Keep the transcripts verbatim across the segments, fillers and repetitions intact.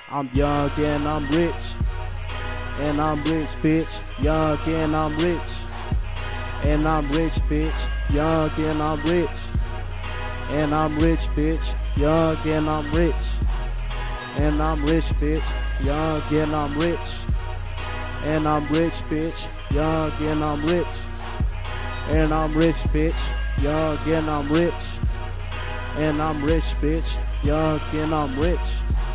I'm young and I'm rich. And I'm rich, bitch. Young and I'm rich. And I'm rich, bitch. Young and I'm rich. And I'm rich, bitch. Young and I'm rich. And I'm rich, bitch. Young and I'm rich. And I'm rich, bitch. Young and I'm rich. And I'm rich, bitch. Young and I'm rich. And I'm rich, bitch. Young and I'm rich.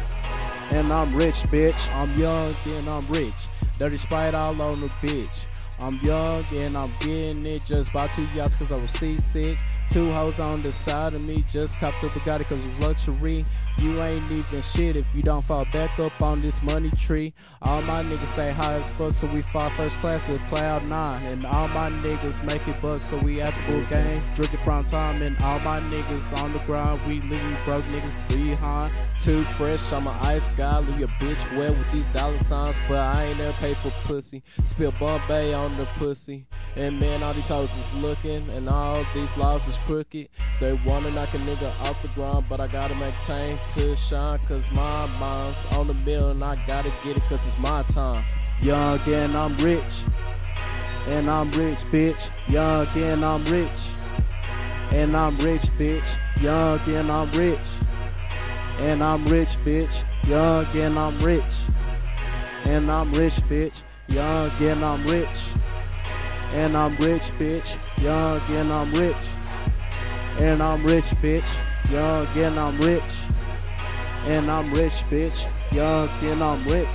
And I'm rich, bitch. I'm young and I'm rich. Dirty Sprite all on the bitch. I'm young and I'm getting it. Just bought two yachts cause I was seasick. Two hoes on the side of me. Just topped up Bugatti cause it's luxury. You ain't even shit if you don't fall back up on this money tree. All my niggas stay high as fuck, so we fly first class with cloud nine. And all my niggas make it bucks, so we at the bull game. Drink it prime time, and all my niggas on the grind. We living broke niggas behind. Too fresh, I'm an ice guy. Leave your bitch wet with these dollar signs, but I ain't never paid for pussy. Spill Bombay on the pussy. And man, all these hoes is looking, and all these laws is crooked. They wanna knock a nigga off the ground, but I gotta maintain to shine, cause my mind's on the mill and I gotta get it cause it's my time. Young and I'm rich. And I'm rich, bitch. Young and I'm rich. And I'm rich, bitch. Young and I'm rich. And I'm rich, bitch. Young and I'm rich. And I'm rich, bitch. Young and I'm rich. And I'm rich, bitch. Young and I'm rich. And I'm rich, bitch. Young and I'm rich. And I'm rich, bitch. Young and I'm rich.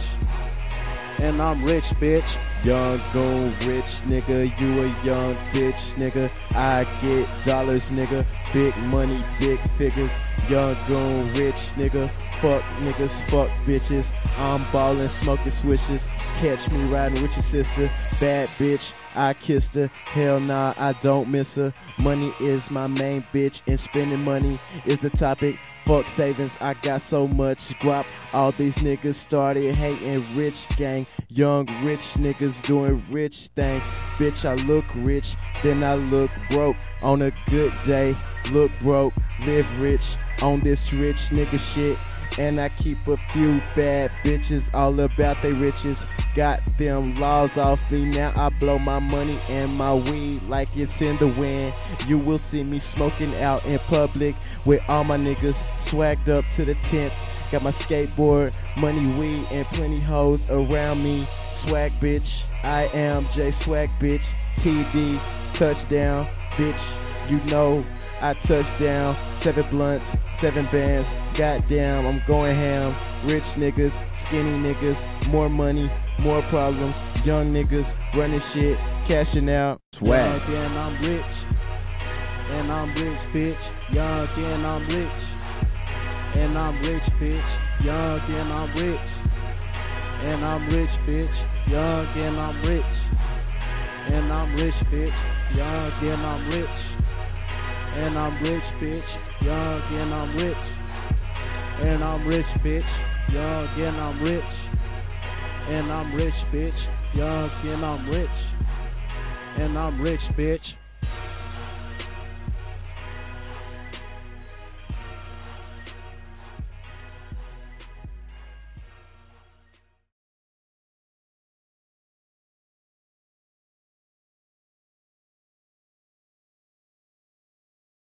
And I'm rich, bitch. Young goon rich nigga, you a young bitch nigga. I get dollars nigga, big money, big figures. Young goon rich nigga, fuck niggas, fuck bitches. I'm ballin', smoking swishes. Catch me riding with your sister. Bad bitch, I kissed her. Hell nah, I don't miss her. Money is my main bitch, and spending money is the topic. Fuck savings, I got so much guap. All these niggas started hating rich gang. Young rich niggas doing rich things. Bitch, I look rich, then I look broke. On a good day, look broke, live rich. On this rich nigga shit. And I keep a few bad bitches all about they riches. Got them laws off me, now I blow my money and my weed like it's in the wind. You will see me smoking out in public with all my niggas swagged up to the tenth. Got my skateboard, money, weed, and plenty hoes around me. Swag bitch, I am J Swag bitch. T D, touchdown, bitch, you know I touchdown. Seven blunts, seven bands. Goddamn, I'm going ham. Rich niggas, skinny niggas, more money, more problems. Young niggas running shit, cashing out. Swag. Young and I'm rich. And I'm rich, bitch. Young and I'm rich. And I'm rich, bitch. Young and I'm rich. And I'm rich, bitch. Young and I'm rich. And I'm rich, bitch. Young and I'm rich. And I'm rich, bitch. Young and I'm rich. And I'm rich, bitch. Young and I'm rich. And I'm rich, bitch. Young and I'm rich. And I'm rich, bitch.